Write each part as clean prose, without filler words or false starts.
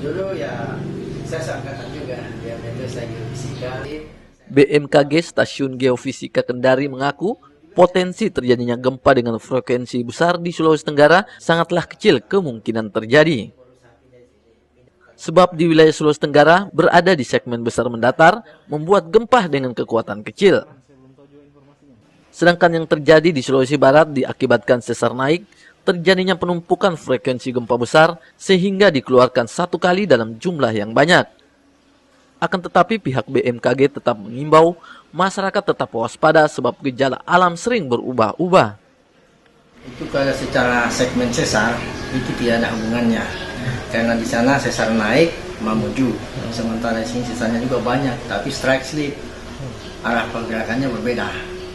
Dulu ya saya seangkatan juga, dia itu saya geofisika. BMKG Stasiun Geofisika Kendari mengaku potensi terjadinya gempa dengan frekuensi besar di Sulawesi Tenggara sangatlah kecil kemungkinan terjadi. Sebab di wilayah Sulawesi Tenggara berada di segmen besar mendatar, membuat gempa dengan kekuatan kecil. Sedangkan yang terjadi di Sulawesi Barat diakibatkan sesar naik, terjadinya penumpukan frekuensi gempa besar sehingga dikeluarkan satu kali dalam jumlah yang banyak. Akan tetapi pihak BMKG tetap mengimbau masyarakat tetap waspada sebab gejala alam sering berubah-ubah. Itu kalau secara segmen sesar itu tidak ada hubungannya, karena di sana sesar naik mamuju, sementara di sini sesarnya juga banyak, tapi strike slip arah pergerakannya berbeda.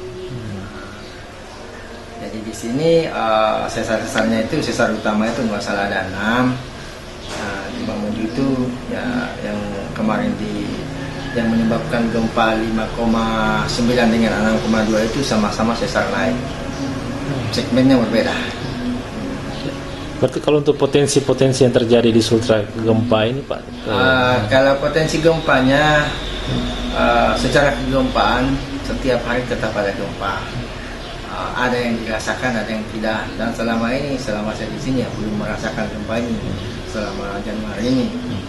Jadi di sini sesar-sesarnya itu sesar utama itu nggak salah ada 6. Di Mamuju itu ya yang kemarin yang menyebabkan gempa 5,9 dengan 6,2 itu sama-sama sesar naik. Segmennya berbeda. Berarti kalau untuk potensi-potensi yang terjadi di Sultra gempa ini Pak? Kalau potensi gempanya secara kegempaan setiap hari tetap ada gempa. Ada yang dirasakan, ada yang tidak. Dan selama saya di sini ya belum merasakan gempa ini selama Januari ini.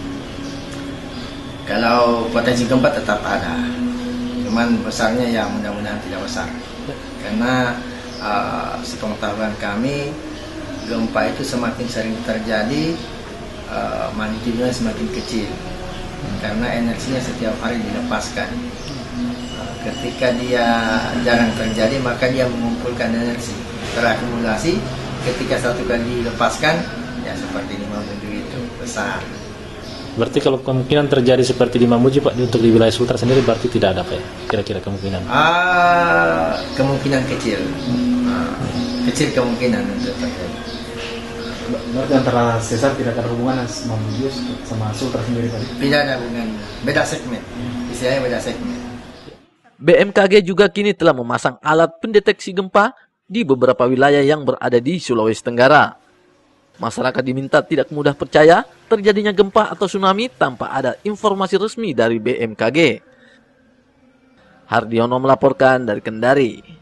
Kalau potensi gempa tetap ada, cuman besarnya ya mudah-mudahan tidak besar. Karena sepengetahuan kami gempa itu semakin sering terjadi, magnitudenya semakin kecil. Karena energinya setiap hari dilepaskan. Ketika dia jarang terjadi, maka dia mengumpulkan energi terakumulasi. Ketika satu kali dilepaskan, ya seperti di Mamuju itu besar. Berarti kalau kemungkinan terjadi seperti di Mamuju Pak, untuk di wilayah Sultra sendiri berarti tidak ada Pak ya? Kira-kira kemungkinan? Kemungkinan kecil, kecil kemungkinan untuk terjadi. Berarti antara sesar tidak ada hubungan Mamuju sama Sultra sendiri Pak? Tidak ada hubungan, beda segmen, istilahnya beda segmen. BMKG juga kini telah memasang alat pendeteksi gempa di beberapa wilayah yang berada di Sulawesi Tenggara. Masyarakat diminta tidak mudah percaya terjadinya gempa atau tsunami tanpa ada informasi resmi dari BMKG. Hardiono melaporkan dari Kendari.